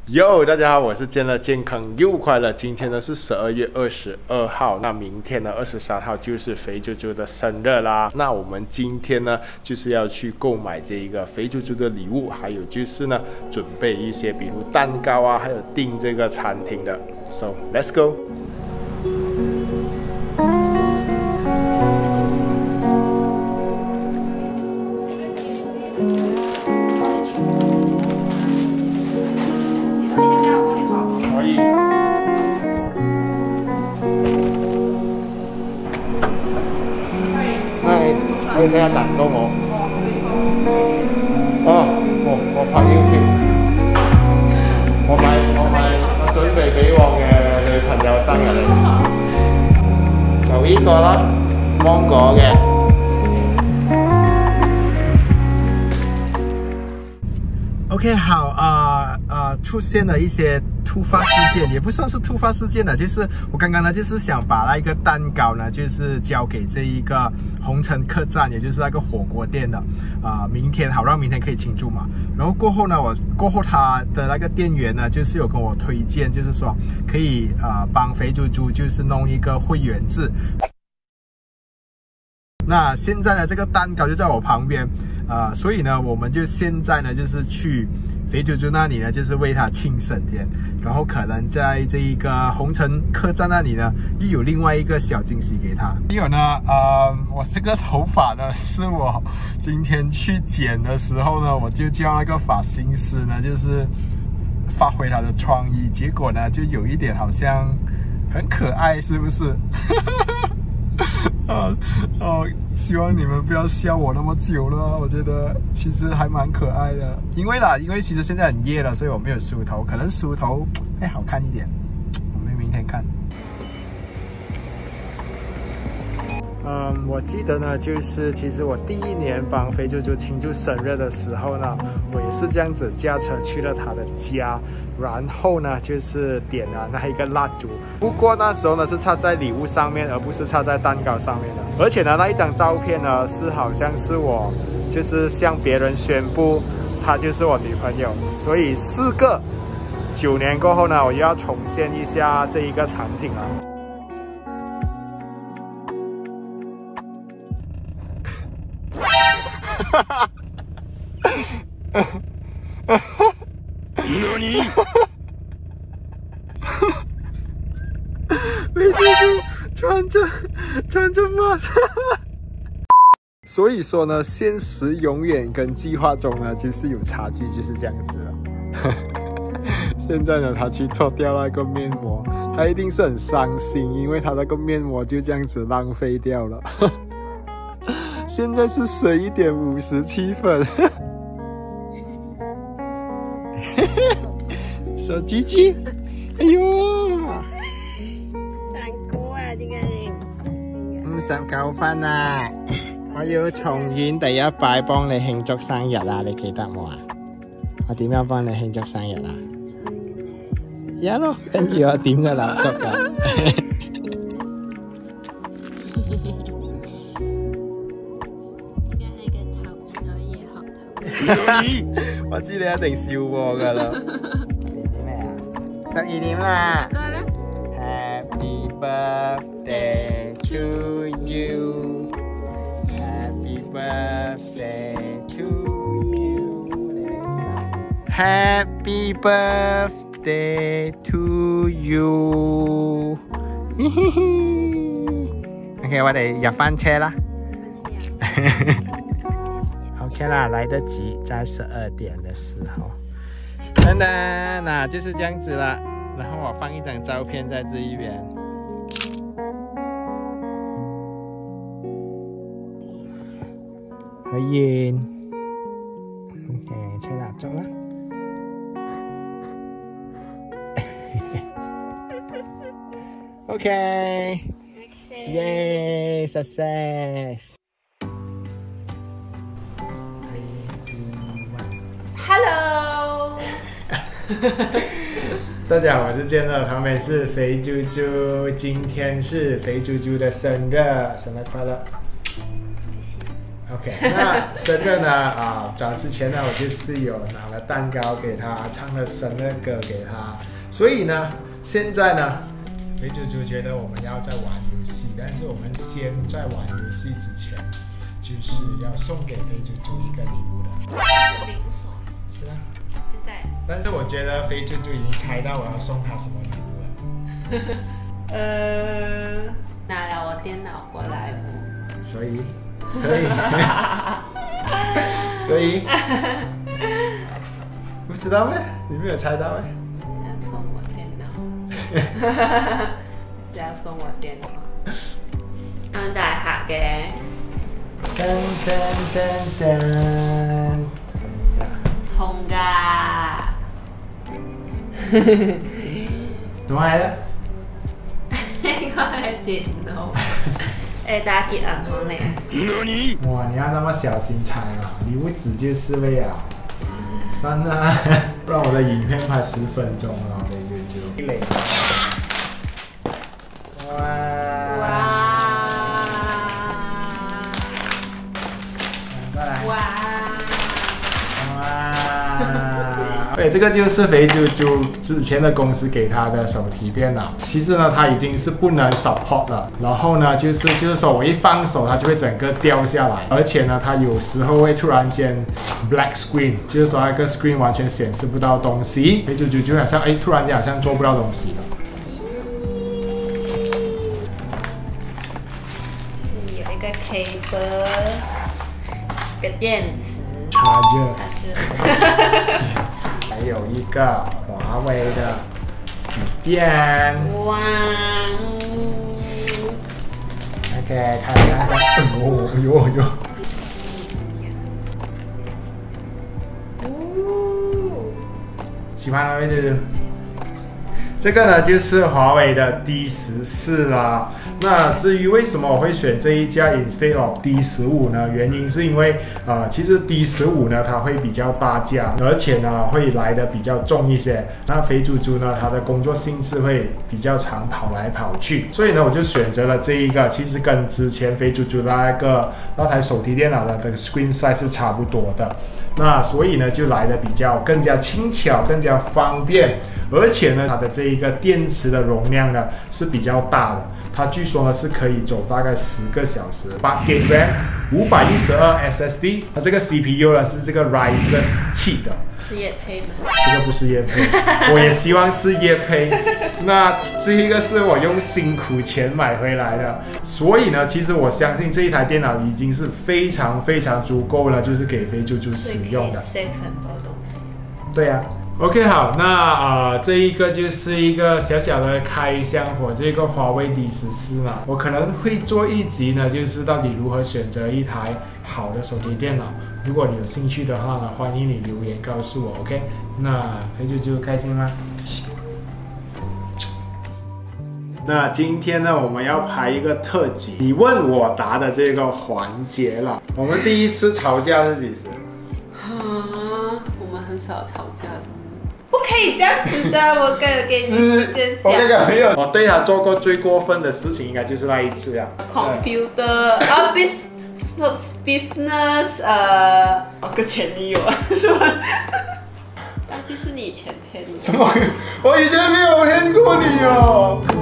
Yo， 大家好，我是健乐，健康又快乐。今天呢是12月22号，那明天呢23号就是肥猪猪的生日啦。那我们今天呢就是要去购买这一个肥猪猪的礼物，还有就是呢准备一些比如蛋糕啊，还有订这个餐厅的。So let's go。可以睇下蛋糕冇？我拍 YouTube， 我準備俾我嘅女朋友生日嚟，就呢個啦，芒果嘅。OK， 好，出现了一些突发事件，也不算是突发事件了，就是我刚刚呢，就是想把那个蛋糕呢，就是交给这一个红尘客栈，也就是那个火锅店的，明天好让明天可以庆祝嘛。然后过后呢，他的那个店员呢，就是有跟我推荐，就是说可以帮肥猪猪就是弄一个会员制。那现在呢，这个蛋糕就在我旁边，所以呢，我们就现在呢，就是去肥猪猪那里呢，就是为他庆生天，然后可能在这一个红尘客栈那里呢，又有另外一个小惊喜给他。还有呢，我这个头发呢，是我今天去剪的时候呢，我就叫那个发型师呢，就是发挥他的创意，结果呢，就有一点好像很可爱，是不是？希望你们不要笑我那么久了，我觉得其实还蛮可爱的。因为其实现在很夜了，所以我没有梳头，可能梳头会好看一点。我们明天看。我记得呢，就是其实我第一年帮肥猪猪庆祝生日的时候呢，我也是这样子驾车去了他的家，然后呢就是点了那一个蜡烛。不过那时候呢是插在礼物上面，而不是插在蛋糕上面的。而且呢那一张照片呢是好像是我就是向别人宣布她就是我女朋友，所以事隔9年过后呢，我又要重现一下这一个场景了。何？肥猪猪穿着马甲。所以说呢，现实永远跟计划中呢就是有差距，就是这样子了。现在呢，他去脱掉那个面膜，他一定是很伤心，因为他那个面膜就这样子浪费掉了。现在是11点57分。小雞雞，哎呦！ 蛋糕啊，點解你 59分啊！我要重演第一擺幫你慶祝生日啊！你記得冇啊？我點樣幫你慶祝生日啊？一咯，跟住我點個蠟燭㗎。我知你一定笑我㗎啦。12點啦。Happy birthday to you. Happy birthday to you. Happy birthday to you. OK， 我哋入返車啦。OK 啦，来得及，在12点的时候。噔噔，那就是这样子了。然后我放一张照片在这一边。可以。OK， 吹蜡烛啦。OK， 耶 ，success。 Hello， 大家好，我是健乐，旁边是肥猪猪，今天是肥猪猪的生日，生日快乐！谢谢。OK， OK， 那生日呢早之前呢，我就是有拿了蛋糕给他，唱了生日歌给他，所以呢，现在呢，肥猪猪觉得我们要在玩游戏，但是我们先在玩游戏之前，就是要送给肥猪猪一个礼物的。 我礼物送。 是啊。 现在。 但是我觉得肥猪猪已经猜到我要送他什么礼物了。 拿了我电脑过来不？ 所以，不知道咩？你没有猜到咩？ 要送我电脑，是要送我电脑。咁大下嘅。 噔噔噔噔。 冲噶！ 怎么来的？ 呢個係電腦。打劫銀行嚟。 哇，你要那么小心猜啊！礼物纸就是了。算了，不然我的影片拍10分钟了，对就。哇！再来。哇！对，这个就是肥猪猪之前的公司给他的手提电脑。其实呢，它已经是不能 support 了。然后呢，就是说我一放手，它就会整个掉下来。而且呢，它有时候会突然间 black screen， 就是说那个 screen 完全显示不到东西。肥猪猪就好像突然间好像做不到东西了。 有一个 cable， 一个电池。 charger， 还有一个华为的笔电。 哇 ！OK， 看一下，哟。喜欢吗？就是这个呢，就是华为的 D14啦。那至于为什么我会选这一家 instead of D15呢？原因是因为其实 D15呢它会比较大架，而且呢会来的比较重一些。那肥猪猪呢，它的工作性质会比较常跑来跑去，所以呢我就选择了这一个。其实跟之前肥猪猪那台手提电脑的这个 screen size 是差不多的。那所以呢就来的比较更加轻巧，更加方便，而且呢它的这一个电池的容量呢是比较大的。它据说呢是可以走大概10个小时，8GB RAM，512 SSD。它这个 CPU 呢是这个 Ryzen 7的。 是业配吗？ 这个不是业配，我也希望是业配。那这一个是我用辛苦钱买回来的，所以呢，其实我相信这一台电脑已经是非常非常足够了，就是给肥猪猪使用的。 save 很多东西。 对呀。OK， 好，那这一个就是一个小小的开箱for这个华为 D14嘛，我可能会做一集呢，就是到底如何选择一台好的手提电脑。如果你有兴趣的话呢，欢迎你留言告诉我 ，OK？ 那肥猪猪开心吗？那今天呢，我们要拍一个特辑，你问我答的这个环节了。我们第一次吵架是几时？ 我们很少吵架的。不可以这样子的，我给你时间想。 我那个没有，我对他做过最过分的事情，应该就是那一次呀。 Computer business 个前女友是吧？那就是你以前骗的。 什么？我以前没有骗过你哦。